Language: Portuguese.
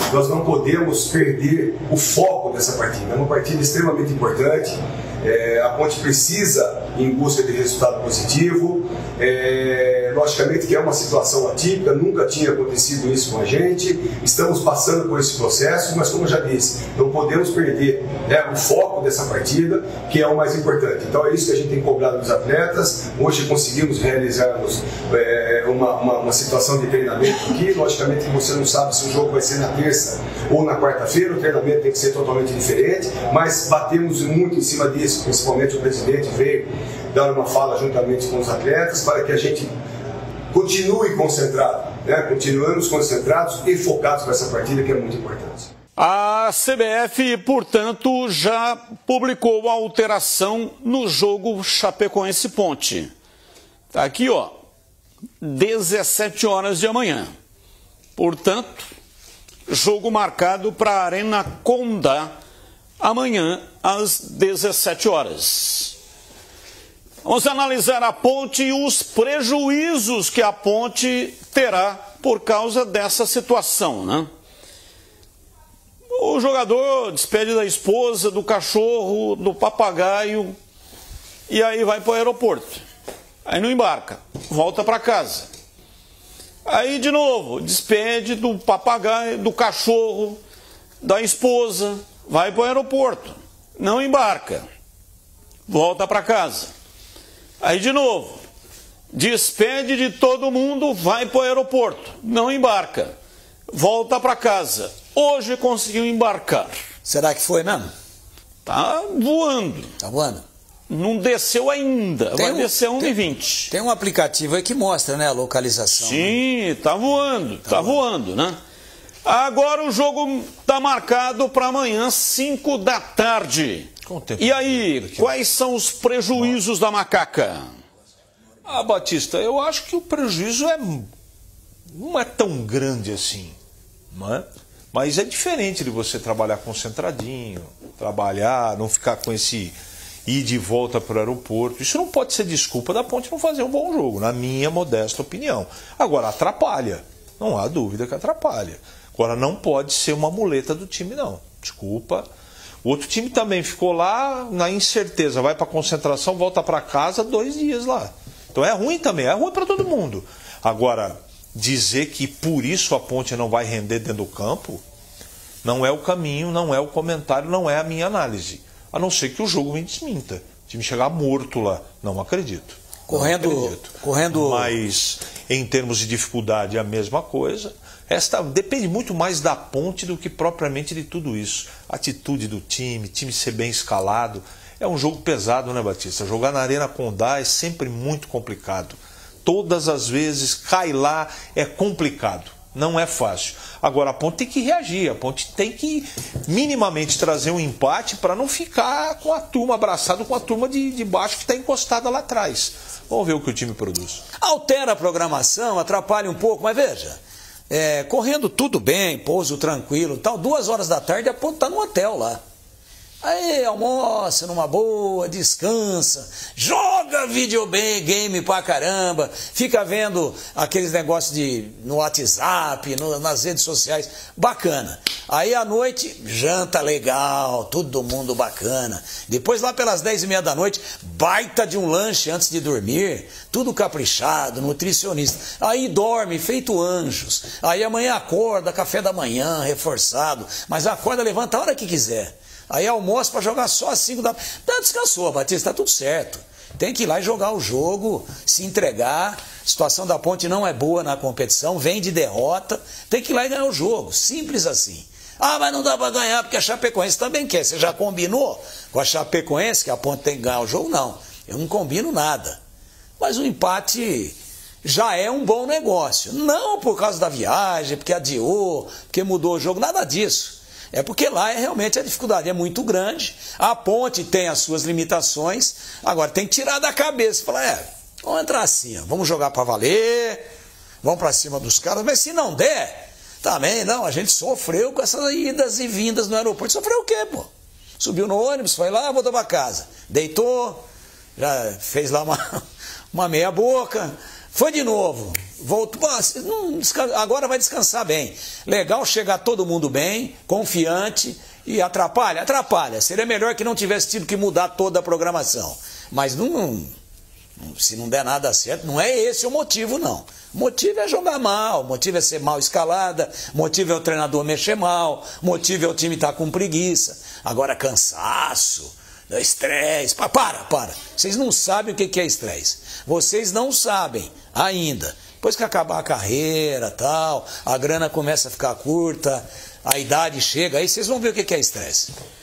nós não podemos perder o foco dessa partida. É uma partida extremamente importante. A Ponte precisa em busca de resultado positivo. Logicamente que é uma situação atípica, nunca tinha acontecido isso com a gente. Estamos passando por esse processo, mas como eu já disse, não podemos perder, né, o foco dessa partida, que é o mais importante. Então é isso que a gente tem cobrado dos atletas. Hoje conseguimos realizarmos uma situação de treinamento aqui. Logicamente que você não sabe se o jogo vai ser na terça ou na quarta-feira, o treinamento tem que ser totalmente diferente, mas batemos muito em cima disso, principalmente o presidente veio dar uma fala juntamente com os atletas para que a gente continue concentrado, né? Continuamos concentrados e focados nessa partida que é muito importante. A CBF, portanto, já publicou a alteração no jogo Chapecoense Ponte. Está aqui, ó, 17 horas de amanhã. Portanto, jogo marcado para a Arena Condá amanhã às 17 horas. Vamos analisar a Ponte e os prejuízos que a Ponte terá por causa dessa situação, né? O jogador despede da esposa, do cachorro, do papagaio e aí vai para o aeroporto. Aí não embarca, volta para casa. Aí de novo, despede do papagaio, do cachorro, da esposa, vai para o aeroporto, não embarca, volta para casa. Aí de novo, despede de todo mundo, vai para o aeroporto, não embarca, volta para casa. Hoje conseguiu embarcar. Será que foi mesmo? Tá voando. Tá voando? Não desceu ainda, vai descer 1h20. Tem um aplicativo aí que mostra, né, a localização. Sim, né? Tá voando, tá voando, né? Agora o jogo tá marcado para amanhã, 5 da tarde. E aí, quais são os prejuízos da Macaca? Ah, Batista, eu acho que o prejuízo não é tão grande assim, não é? Mas é diferente de você trabalhar concentradinho, não ficar com esse ir de volta para o aeroporto. Isso não pode ser desculpa da Ponte não fazer um bom jogo, na minha modesta opinião. Agora, atrapalha, não há dúvida que atrapalha. Agora, não pode ser uma muleta do time, não. Desculpa. O outro time também ficou lá na incerteza, vai para a concentração, volta para casa 2 dias lá. Então é ruim também, é ruim para todo mundo. Agora, dizer que por isso a Ponte não vai render dentro do campo, não é o caminho, não é o comentário, não é a minha análise. A não ser que o jogo me desminta. O time chegar morto lá, não acredito. Correndo. Mas em termos de dificuldade é a mesma coisa. Depende muito mais da Ponte do que propriamente de tudo isso. Atitude do time ser bem escalado. É um jogo pesado, né, Batista? Jogar na Arena Condá é sempre muito complicado. Todas as vezes cai lá, é complicado. Não é fácil. Agora, a Ponte tem que reagir. A Ponte tem que minimamente trazer um empate para não ficar com a turma abraçado com a turma de baixo que está encostada lá atrás. Vamos ver o que o time produz. Altera a programação, atrapalha um pouco, mas veja, correndo tudo bem, pouso tranquilo, tal, 2 horas da tarde a Ponte está no hotel lá. Aí almoça numa boa, descansa, joga videogame pra caramba, fica vendo aqueles negócios no WhatsApp, nas redes sociais, bacana. Aí à noite, janta legal, todo mundo bacana. Depois lá pelas 10h30 da noite, baita de um lanche antes de dormir, tudo caprichado, nutricionista. Aí dorme, feito anjos. Aí amanhã acorda, café da manhã, reforçado, mas acorda, levanta a hora que quiser. Aí almoço para jogar só às 5 da tarde. Descansou, Batista, tá tudo certo. Tem que ir lá e jogar o jogo, se entregar. A situação da Ponte não é boa na competição, vem de derrota. Tem que ir lá e ganhar o jogo, simples assim. Ah, mas não dá para ganhar porque a Chapecoense também quer. Você já combinou com a Chapecoense que a Ponte tem que ganhar o jogo? Não, eu não combino nada. Mas o empate já é um bom negócio. Não por causa da viagem, porque adiou, porque mudou o jogo, nada disso. É porque lá realmente a dificuldade é muito grande, a Ponte tem as suas limitações, agora tem que tirar da cabeça, falar, vamos entrar assim, vamos jogar para valer, vamos para cima dos caras, mas se não der, também não, a gente sofreu com essas idas e vindas no aeroporto, sofreu o quê, pô? Subiu no ônibus, foi lá, voltou para casa, deitou, já fez lá uma meia boca, foi de novo, Agora vai descansar bem. Legal chegar todo mundo bem, confiante, e atrapalha? Atrapalha. Seria melhor que não tivesse tido que mudar toda a programação. Mas se não der nada certo, não é esse o motivo, não. O motivo é jogar mal, o motivo é ser mal escalada, o motivo é o treinador mexer mal, o motivo é o time estar com preguiça. Agora, cansaço, estresse. Para. Vocês não sabem o que é estresse. Vocês não sabem ainda. Depois que acabar a carreira, tal, a grana começa a ficar curta, a idade chega, aí vocês vão ver o que é estresse.